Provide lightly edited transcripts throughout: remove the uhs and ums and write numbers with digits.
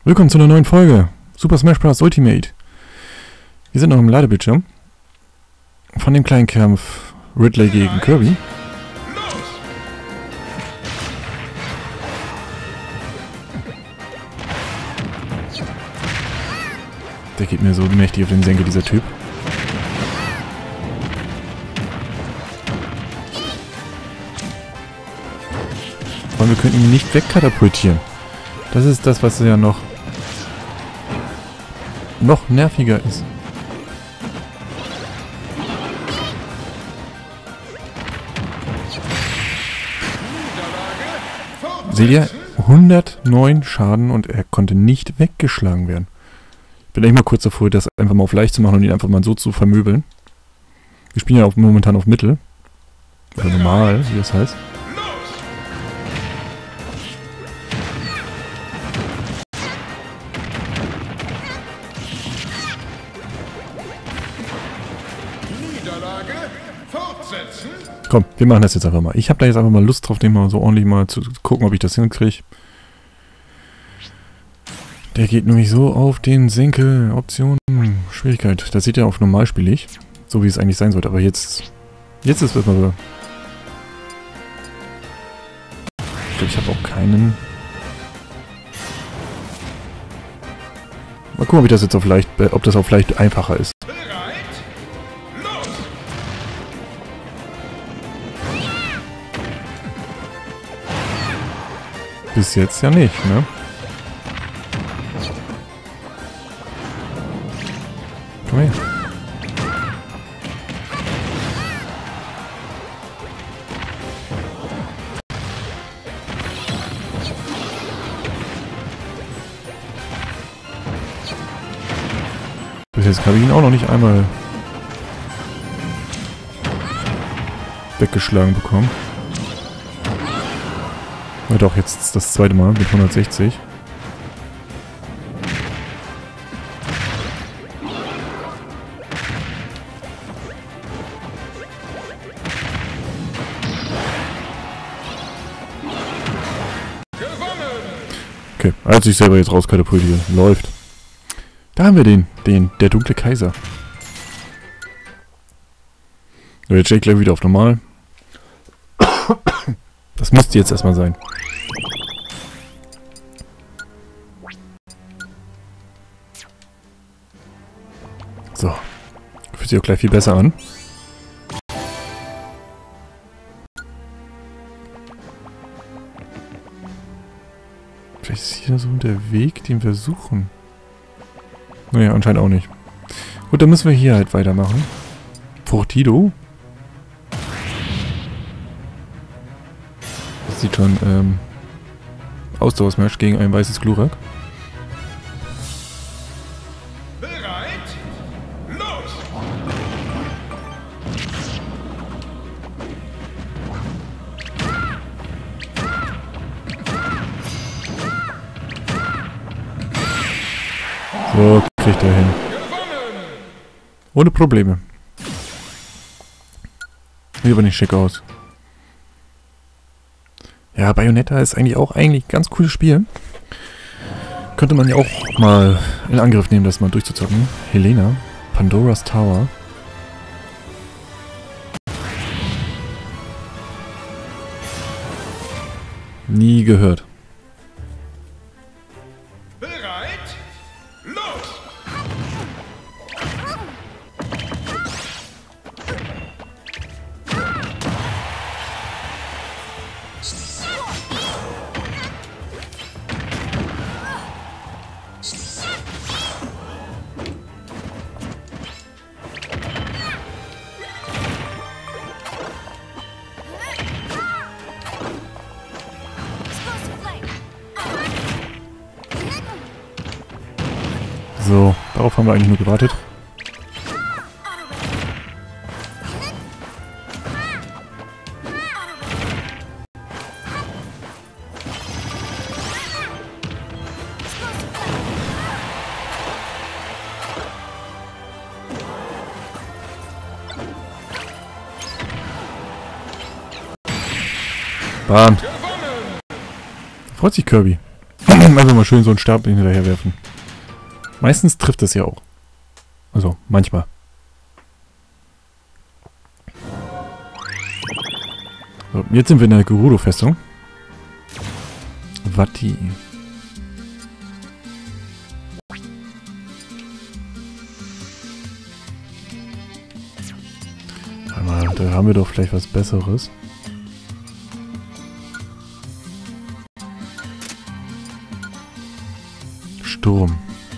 Willkommen zu einer neuen Folge Super Smash Bros. Ultimate. Wir sind noch im Ladebildschirm von dem kleinen Kampf Ridley gegen Kirby. Der geht mir so mächtig auf den Senkel, dieser Typ. Und wir können ihn nicht wegkatapultieren. Das ist das, was ja noch nerviger ist. Seht ihr? 109 Schaden und er konnte nicht weggeschlagen werden. Ich bin echt mal kurz davor, das einfach mal auf leicht zu machen und ihn einfach mal so zu vermöbeln. Wir spielen ja momentan auf Mittel. Oder normal, wie das heißt. Komm, wir machen das jetzt einfach mal. Ich habe da jetzt einfach mal Lust drauf, den mal so ordentlich mal zu gucken, ob ich das hinkriege. Der geht nämlich so auf den Senkel. Option, Schwierigkeit. Das sieht ja auf normal spielig. So wie es eigentlich sein sollte. Aber jetzt ist es erstmal so. Ich glaube, ich habe auch keinen. Mal gucken, ob ich das jetzt auf leicht, ob das auf leicht einfacher ist. Bis jetzt ja nicht, ne? Komm her. Bis jetzt habe ich ihn auch noch nicht einmal weggeschlagen bekommen. Ja doch, jetzt das zweite Mal mit 160. Okay, er hat sich selber jetzt rauskatapultiert. Läuft. Da haben wir der dunkle Kaiser. So, jetzt steht gleich wieder auf normal. Das müsste jetzt erstmal sein. So. Fühlt sich auch gleich viel besser an. Vielleicht ist hier so der Weg, den wir suchen. Naja, anscheinend auch nicht. Gut, dann müssen wir hier halt weitermachen. Fructido. Das sieht schon, Ausdauersmash gegen ein weißes Glurak. So, kriegt er hin. Ohne Probleme. Sieht aber nicht schick aus. Ja, Bayonetta ist eigentlich auch ein ganz cooles Spiel. Könnte man ja auch mal in Angriff nehmen, das mal durchzuzocken. Helena, Pandora's Tower. Nie gehört. So, darauf haben wir eigentlich nur gewartet. Bam. Freut sich Kirby. Einfach mal schön so einen Stab hinterher werfen. Meistens trifft das ja auch. Also, manchmal. So, jetzt sind wir in der Gerudo-Festung. Vati. Warte mal, da haben wir doch vielleicht was Besseres. Sturm.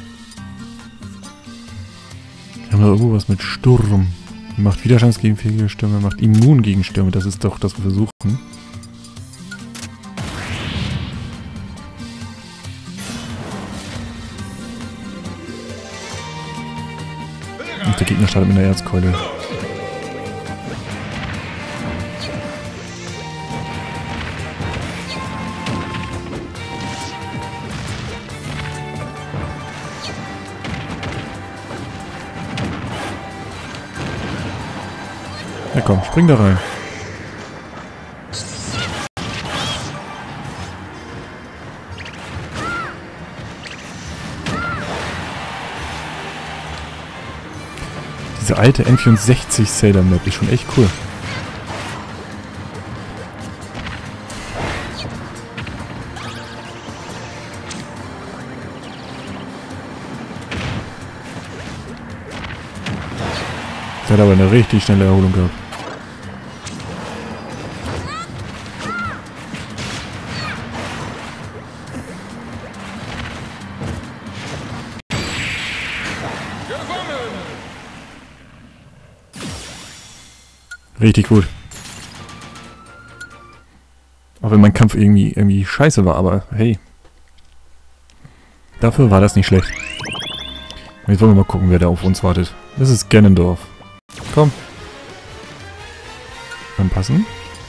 Wir haben da irgendwo was mit Sturm. Macht widerstandsfähige Stürme, macht immun gegen Stürme. Das ist doch das, was wir suchen. Und der Gegner startet mit einer Erzkeule. Ja komm, spring da rein. Diese alte N64 Sailor Map ist schon echt cool. Das hat aber eine richtig schnelle Erholung gehabt. Richtig gut. Auch wenn mein Kampf irgendwie scheiße war, aber hey. Dafür war das nicht schlecht. Jetzt wollen wir mal gucken, wer da auf uns wartet. Das ist Ganondorf. Komm. Anpassen.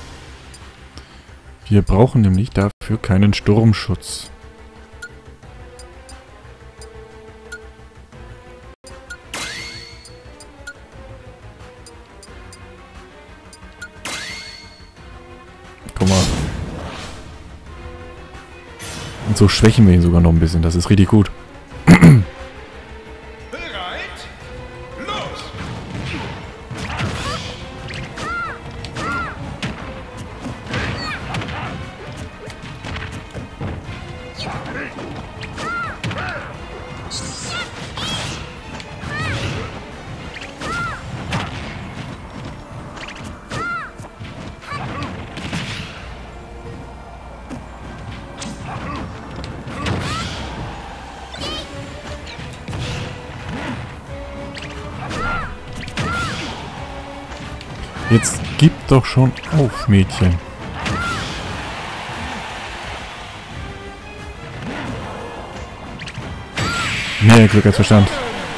Wir brauchen nämlich dafür keinen Sturmschutz. Guck mal. Und so schwächen wir ihn sogar noch ein bisschen. Das ist richtig gut. Jetzt gib doch schon auf, Mädchen. Mehr Glück als Verstand.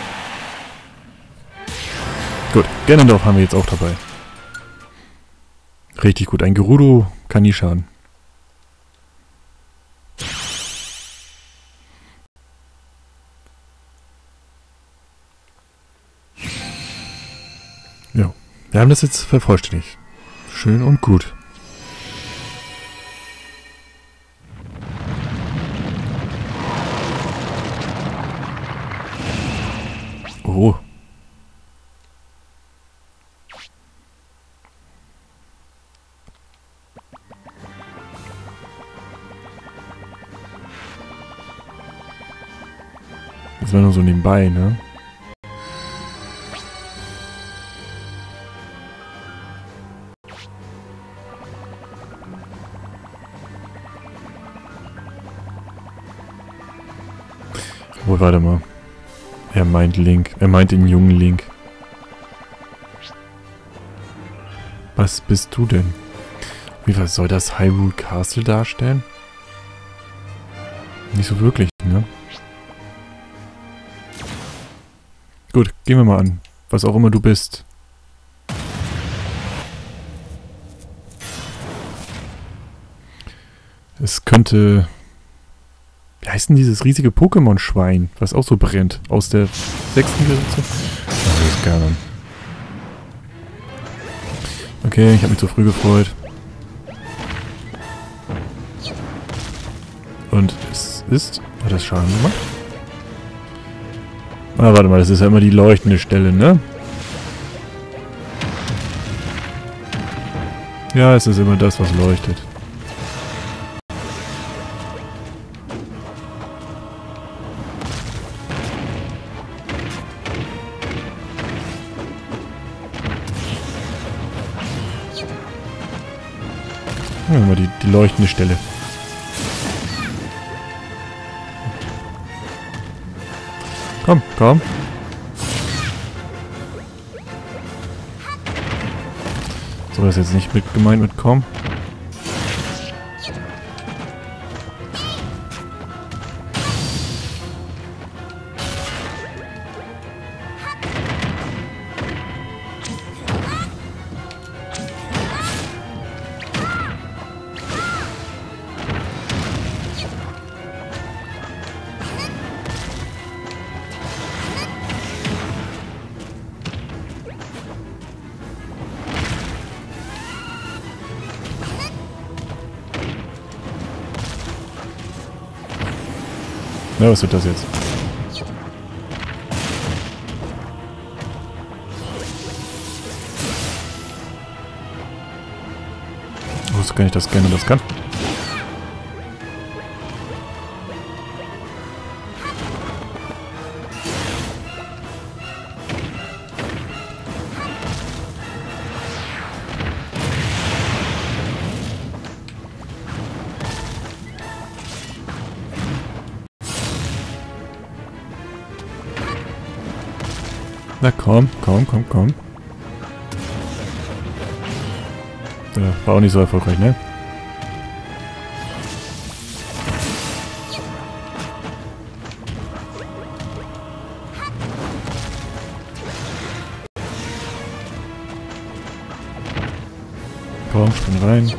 Gut, Ganondorf haben wir jetzt auch dabei. Richtig gut, ein Gerudo kann nie schaden. Ja, wir haben das jetzt vervollständigt. Schön und gut. Oh. Das war nur so nebenbei, ne? Oh, warte mal. Er meint Link. Er meint den jungen Link. Was bist du denn? Wie was soll das Hyrule Castle darstellen? Nicht so wirklich, ne? Gut, gehen wir mal an. Was auch immer du bist. Es könnte... Wie heißt denn dieses riesige Pokémon-Schwein, was auch so brennt? Aus der 6. Generation? Das ist Ganon. Okay, ich habe mich zu früh gefreut. Und es ist... Hat das Schaden gemacht? Ah, warte mal, das ist ja immer die leuchtende Stelle, ne? Ja, es ist immer das, was leuchtet. Ja, immer die leuchtende Stelle. Komm, komm. So, das ist jetzt nicht mit gemeint mit komm. Na, was wird das jetzt? Ich wusste gar nicht, dass gerne das kann. Na komm, komm, komm, komm. War auch nicht so erfolgreich, ne? Komm, spring rein.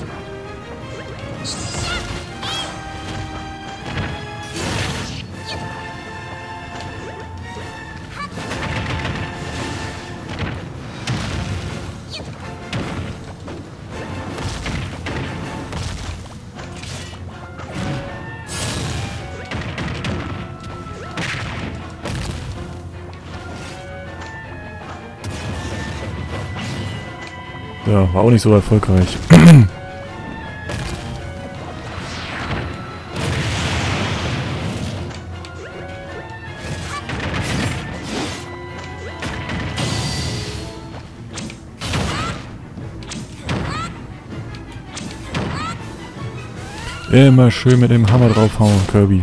Ja, war auch nicht so erfolgreich. Immer schön mit dem Hammer draufhauen, Kirby.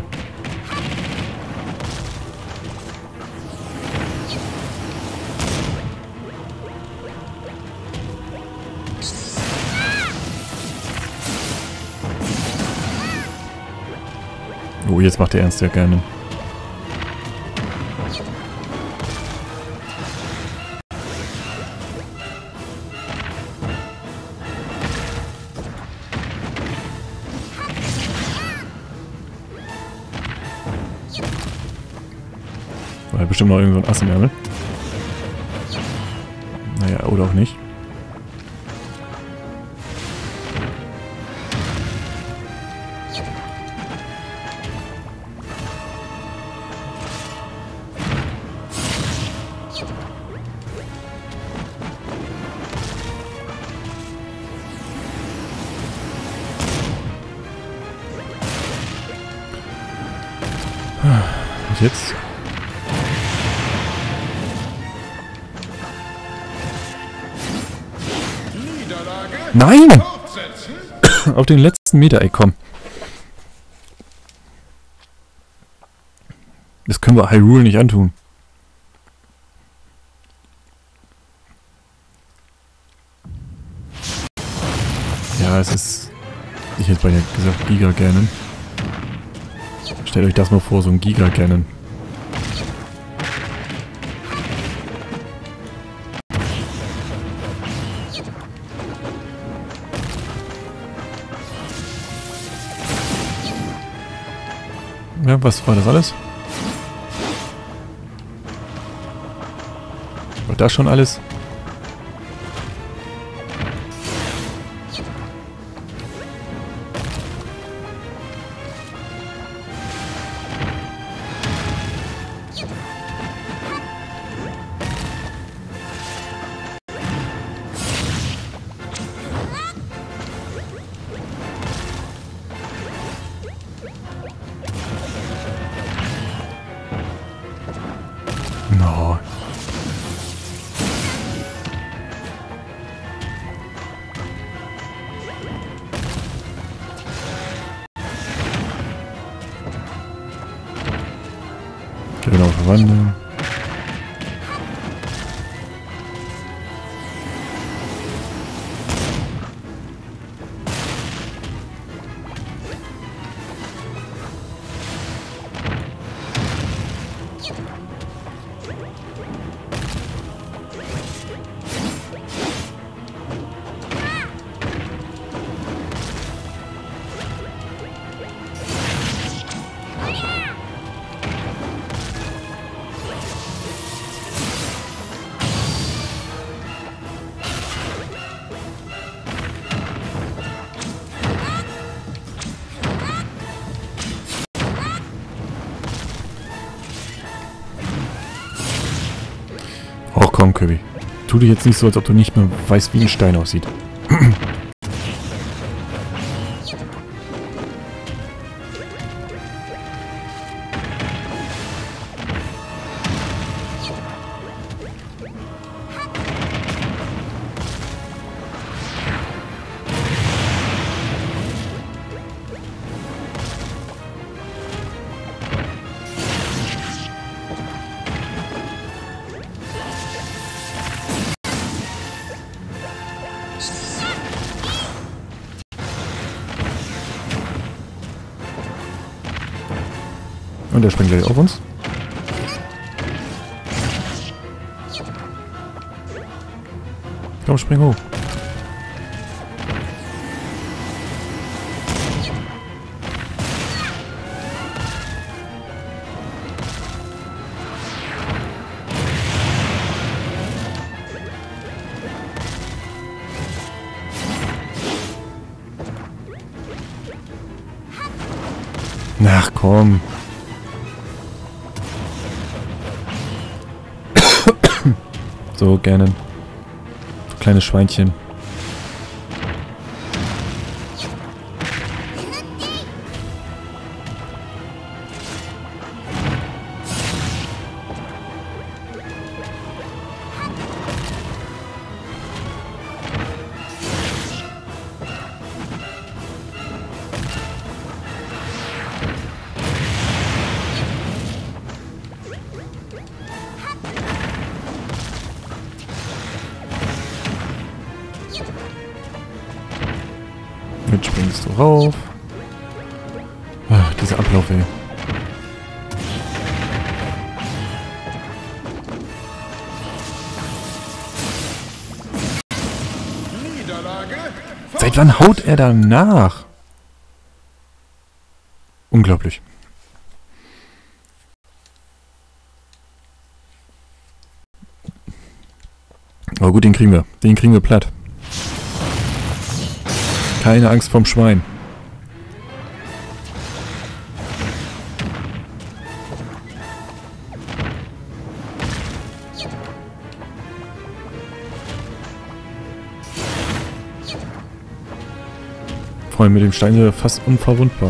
Oh, jetzt macht der Ernst ja gerne. War ja bestimmt noch irgend so ein Ass im Ärmel. Naja, oder auch nicht. Und jetzt? Nein! Auf den letzten Meter, ey, komm. Das können wir Hyrule nicht antun. Ja, es ist... Ich hätte beinahe gesagt Giga Ganon. Stellt euch das mal vor, so ein Giga Ganon. Ja, was war das alles? War das schon alles? verwandeln. Och komm, Kirby. Tu dir jetzt nicht so, als ob du nicht mehr weißt, wie ein Stein aussieht. Und der springt gleich auf uns. Komm, spring hoch. Ach komm. So, gerne. Du kleines Schweinchen. Jetzt springst du rauf. Ach, dieser Ablauf, ey. Seit wann haut er da nach? Unglaublich. Aber gut, den kriegen wir. Den kriegen wir platt. Keine Angst vorm Schwein. Vor allem mit dem Stein hier fast unverwundbar.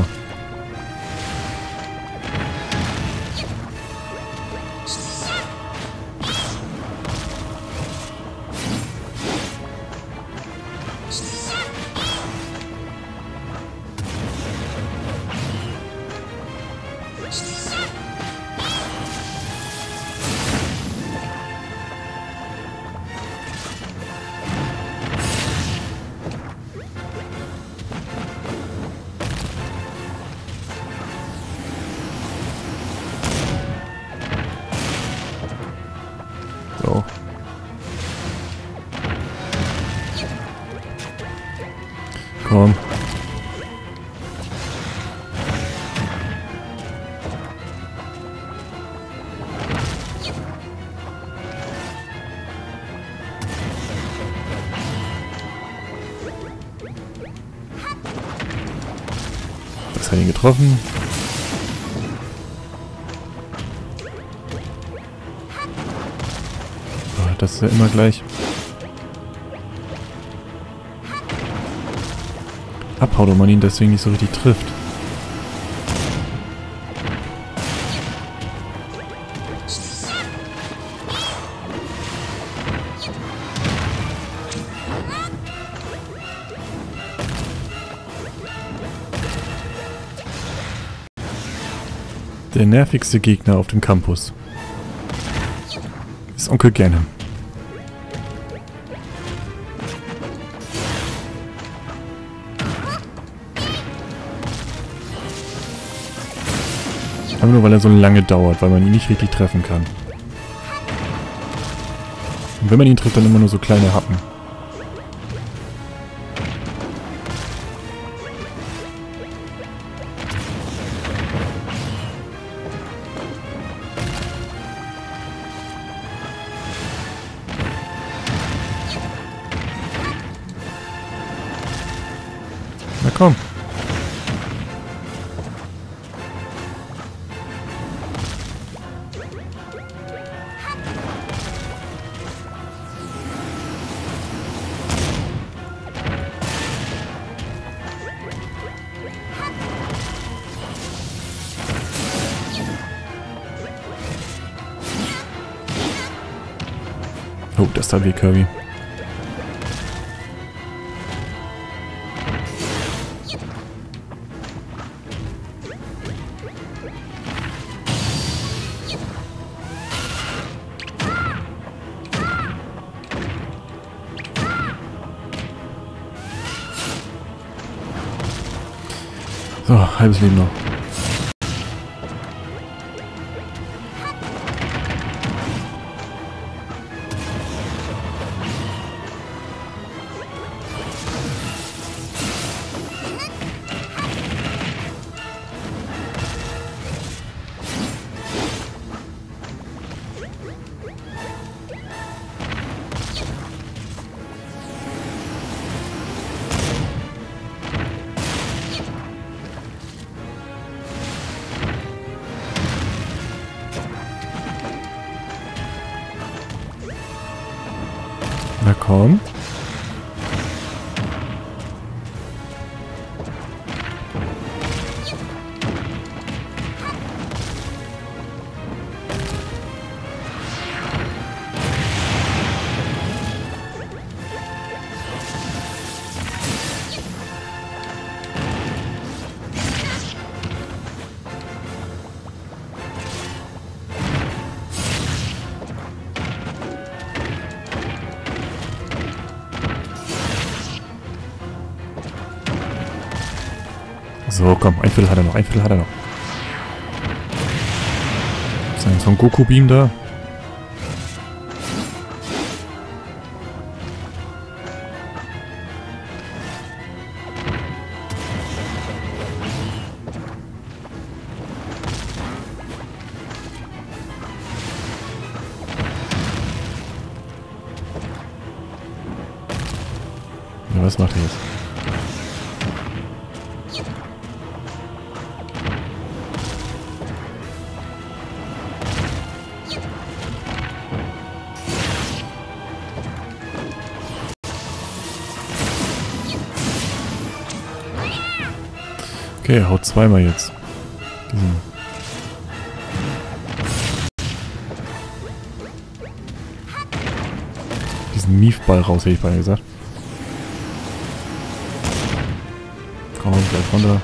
So. Komm. Das hat ihn getroffen. Das ist ja immer gleich. Abhaut, wenn man ihn deswegen nicht so richtig trifft. Der nervigste Gegner auf dem Campus. ist Onkel Ganon. Aber nur weil er so lange dauert, weil man ihn nicht richtig treffen kann. Und wenn man ihn trifft, dann immer nur so kleine Happen. Na komm. Oh, das tat weh, Kirby. So, halbes Leben noch. Na komm. So, komm, ein Viertel hat er noch, ein Viertel hat er noch. Ist ein Son Goku Beam da? Ja, was macht er jetzt? Okay, er haut zweimal jetzt. Diesen Miefball raus, hätte ich beinahe gesagt. Komm, gleich runter.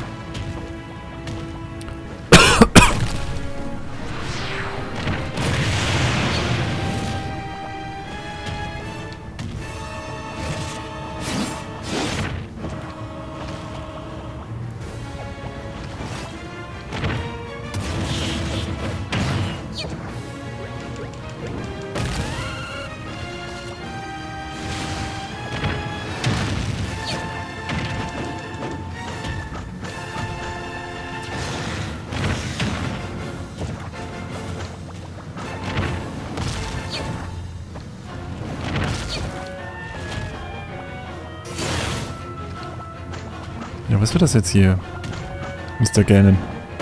Ja, was wird das jetzt hier, Mr. Ganon?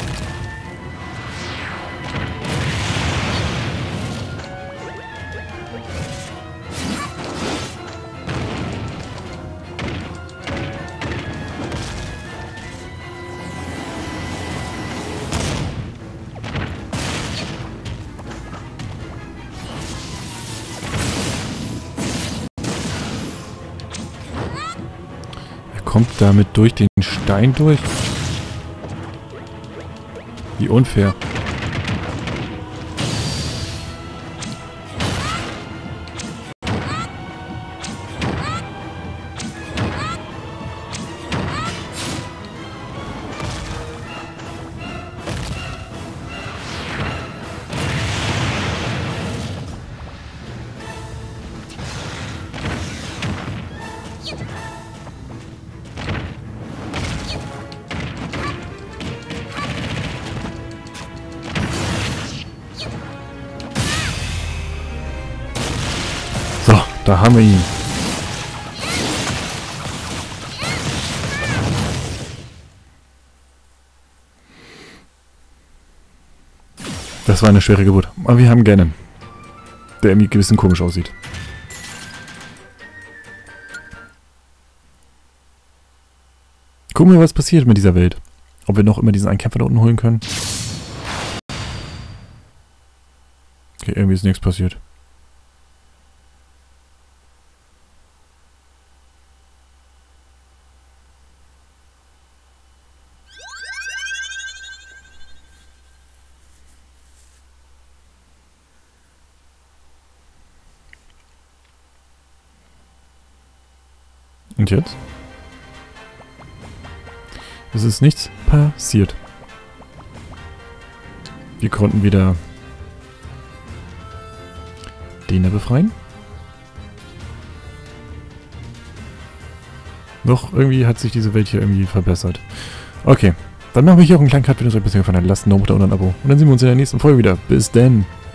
Kommt damit durch den Stein durch? Wie unfair. Da haben wir ihn. Das war eine schwere Geburt. Aber wir haben Ganon, der irgendwie ein bisschen komisch aussieht. Gucken wir, was passiert mit dieser Welt. Ob wir noch immer diesen einen Kämpfer da unten holen können. Okay, irgendwie ist nichts passiert. Und jetzt? Es ist nichts passiert. Wir konnten wieder den da befreien. Doch, irgendwie hat sich diese Welt hier irgendwie verbessert. Okay, dann machen wir hier auch einen kleinen Cut, wenn es euch bisher gefallen hat. Lasst einen Daumen da und ein Abo. Und dann sehen wir uns in der nächsten Folge wieder. Bis dann!